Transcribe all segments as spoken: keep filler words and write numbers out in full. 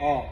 Ó,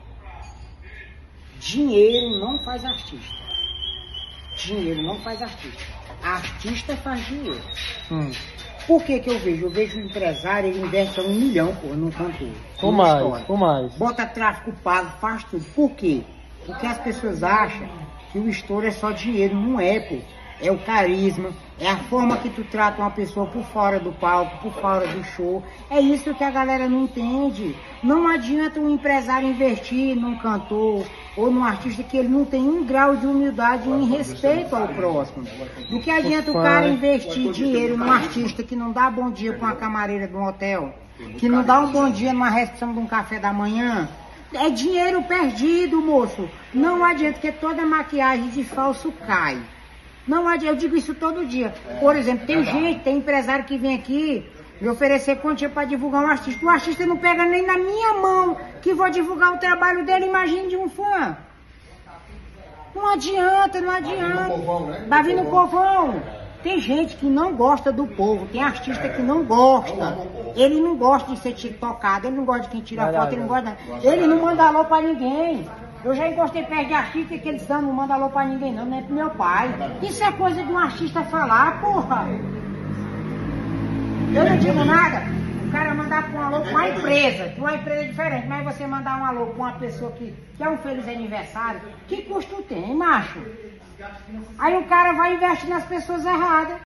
dinheiro não faz artista. Dinheiro não faz artista. Artista faz dinheiro. Hum. Por que que eu vejo? Eu vejo o empresário, ele investe um milhão por num cantor. Com mais, com mais. Bota tráfico pago, faz tudo. Por quê? Porque as pessoas acham que o estouro é só dinheiro. Não é, pô. É o carisma, é a forma que tu trata uma pessoa por fora do palco, por fora do show. É isso que a galera não entende. Não adianta um empresário investir num cantor ou num artista que ele não tem um grau de humildade e em respeito ao próximo. Do que adianta o cara investir dinheiro num artista que não dá bom dia para uma camareira de um hotel, que não dá um bom dia numa recepção de um café da manhã. É dinheiro perdido, moço. Não adianta, porque toda maquiagem de falso cai. Não adianta, eu digo isso todo dia. Por exemplo, tem gente, tem empresário que vem aqui me oferecer quantia para divulgar um artista. O artista não pega nem na minha mão que vou divulgar o trabalho dele, imagine de um fã. Não adianta, não adianta. Vai vir no povão. Tem gente que não gosta do povo, tem artista que não gosta. Ele não gosta de ser tocado, ele não gosta de quem tira foto, ele não gosta. Ele não manda alô para ninguém. Eu já encostei perto de artista que eles não mandam alô pra ninguém não, não é pro meu pai. Isso é coisa de um artista falar, porra. Eu não digo nada. O cara mandar pra um alô pra uma empresa, que uma empresa é diferente, mas você mandar um alô pra uma pessoa que, que é um feliz aniversário, que custo tem, macho? Aí o cara vai investir nas pessoas erradas.